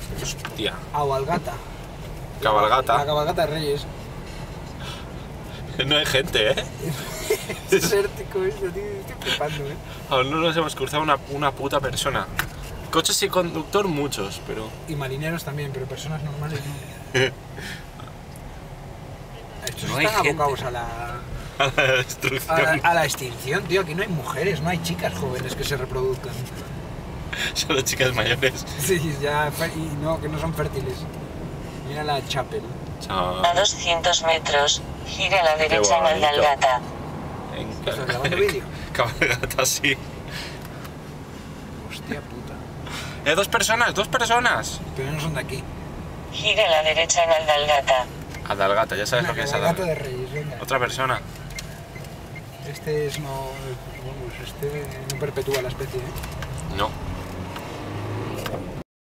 Hostia. Cabalgata. Cabalgata. La cabalgata de Reyes. No hay gente, ¿eh? Es desértico esto, tío. Estoy flipando, ¿eh? Aún no nos hemos cruzado una puta persona. Coches y conductor muchos, pero... Y marineros también, pero personas normales no. Estos No hay están gente. abocados A la destrucción. a la extinción, tío. Aquí no hay mujeres, no hay chicas jóvenes que se reproduzcan. Solo chicas mayores. Sí, ya, y no, que no son fértiles. Mira la Chapel. Chao. A 200 metros, gira a la derecha en bonito. Aldalgata. ¿Estás grabando vídeo? Cabalgata, sí. Hostia puta. Dos personas. Pero no son de aquí. Gira a la derecha en Aldalgata. Adalgata, ya sabes Una lo que es cabalgata Adalgata. de Reyes, venga. Otra persona. Este es no... Vamos, este no perpetúa la especie, ¿eh? No.